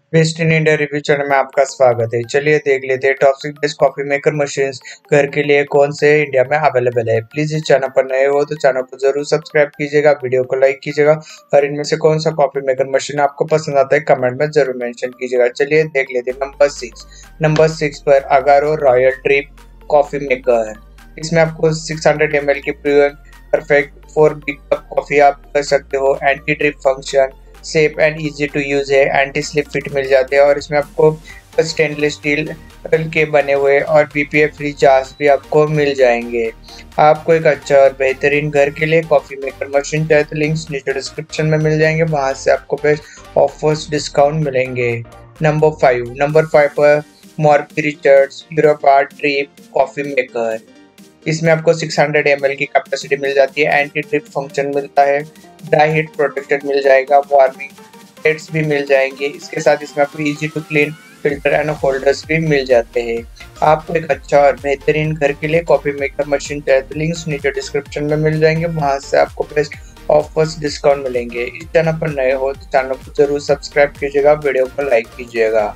Best in India review channel में आपका स्वागत है। चलिए देख लेते हैं top 6 best coffee maker machines घर के लिए कौन से इंडिया में अवेलेबल है। प्लीज इस चैनल पर नए हो तो चैनल को जरूर सब्सक्राइब कीजिएगा, वीडियो को लाइक कीजिएगा और इनमें से कौन सा कॉफी मेकर मशीन आपको पसंद आता है कमेंट में जरूर मेंशन कीजिएगा। चलिए देख लेते हैं नंबर 6 पर Agaro royal drip coffee maker. इसमें आपको 600 ml की परफेक्ट 4 बिग कप कॉफी आप कर सकते हो। Anti drip function, safe and easy to use है, एंटी स्लिप फिट मिल जाते हैं और इसमें आपको स्टेनलेस स्टील के बने हुए और बीपीए फ्री जार्स भी आपको मिल जाएंगे। आपको एक अच्छा और बेहतरीन घर के लिए कॉफी मेकर मशीन चाहिए तो लिंक्स नीचे डिस्क्रिप्शन में मिल जाएंगे, वहां से आपको बेस्ट ऑफर्स डिस्काउंट मिलेंगे। नंबर 5 पर Morphy Richards Europa drip coffee maker. इसमें आपको 600 ml की कैपेसिटी मिल जाती है, एंटी ड्रिप फंक्शन मिलता है, ड्राई हीट प्रोटेक्टेड मिल जाएगा, वार्मिंग प्लेट्स भी मिल जाएंगे। इसके साथ इसमें आपको easy to clean filter and holders भी मिल जाते हैं। आपको एक अच्छा और बेहतरीन घर के लिए कॉफी मेकर मशीन चाहिए तो लिंक्स नीचे डिस्क्रिप्शन में मिल जाएंगे, वहां से आपको बेस्ट ऑफर्स डिस्काउंट मिलेंगे। इस चैनल पर नए हो तो चैनल को जरूर सब्सक्राइब कीजिएगा, वीडियो को लाइक कीजिएगा।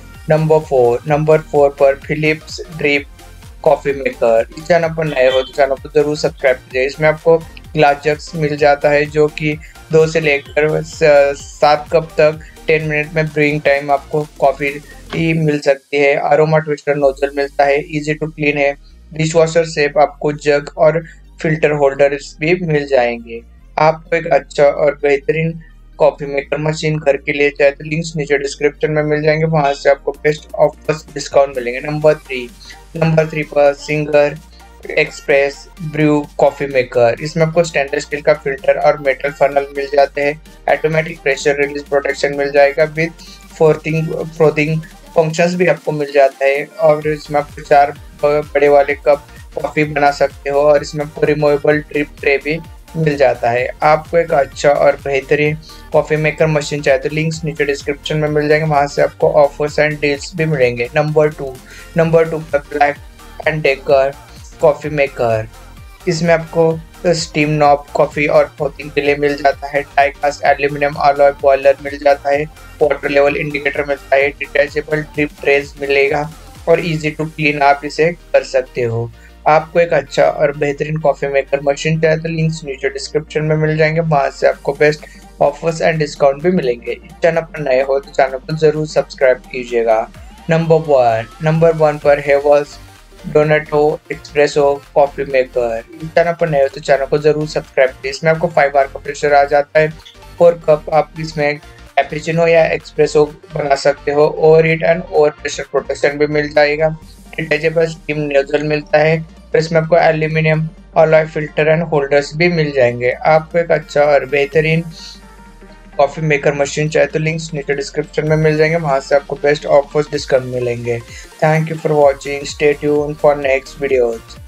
नंबर 4 पर फिलिप्स ड्रिप कॉफी मेकर। इस चैनल पर नए हो तो चैनल को जरूर सब्सक्राइब कीजिए। इसमें आपको ग्लास जग्स मिल जाता है जो कि 2 से लेकर 7 कप तक 10 मिनट में ब्रूइंग टाइम आपको कॉफी मिल सकती है। अरोमा ट्विस्टर नोजल मिलता है, इजी टू क्लीन है, डिश वॉशर सेफ आपको जग और फिल्टर होल्डर्स भी मिल जाएंगे। आपको एक अच्छा और बेहतरीन कॉफी मेकर मशीन घर के लिए चाहिए तो लिंक्स नीचे डिस्क्रिप्शन में मिल जाएंगे, वहां से आपको बेस्ट ऑफर्स डिस्काउंट मिलेंगे। नंबर 3 पर Singer express brew coffee maker. इसमें आपको स्टेनलेस स्टील का फिल्टर और मेटल फनल मिल जाते हैं, ऑटोमेटिक प्रेशर रिलीज प्रोटेक्शन मिल जाएगा, विद फ्रोथिंग फंक्शंस भी आपको मिल जाता है और इसमें आपको 4 बड़े वाले कप कॉफी बना सकते हो और इसमें आपको रिमूवेबल ड्रिप ट्रे भी मिल जाता है। आपको एक अच्छा और बेहतरीन कॉफी मेकर मशीन चाहिए तो लिंक्स नीचे डिस्क्रिप्शन में मिल जाएंगे, वहां से आपको ऑफर्स एंड डील्स भी मिलेंगे। नंबर 2 पर Black and Decker coffee maker. इसमें आपको स्टीम नॉब कॉफी और फ्रोथिंग के लिए मिल जाता है, डाइकास्ट एल्यूमिनियम अलॉय बॉयलर मिल जाता है, वाटर लेवल इंडिकेटर मिलता है, डिटैचेबल ड्रिप ट्रेस मिलेगा और इजी टू क्लीन आप इसे कर सकते हो। आपको एक अच्छा और बेहतरीन कॉफी मेकर मशीन चाहिए तो लिंक्स नीचे डिस्क्रिप्शन में मिल जाएंगे, वहां से आपको बेस्ट ऑफर्स एंड डिस्काउंट भी मिलेंगे। इस चैनल पर नए हो तो चैनल को जरूर सब्सक्राइब कीजिएगा। नंबर 1 पर Havells Donato espresso coffee maker. इस चैनल पर नए हो तो चैनल को जरूर सब्सक्राइब कीजिए। इसमें आपको 5 बार का प्रेशर आ जाता है, 4 कप आप इसमें कैपेचिनो या एक्सप्रेसो बना सकते हो, overheat and over pressure protection भी मिल जाएगा, डिटैचेबल स्टीम नोजल मिलता है और इसमें आपको aluminium alloy filter and holders भी मिल जाएंगे। आपको एक अच्छा और बेहतरीन कॉफी मेकर मशीन चाहिए तो लिंक्स नीचे डिस्क्रिप्शन में मिल जाएंगे, वहां से आपको बेस्ट ऑफर्स डिस्काउंट मिलेंगे। Thank you for watching, stay tuned for next videos.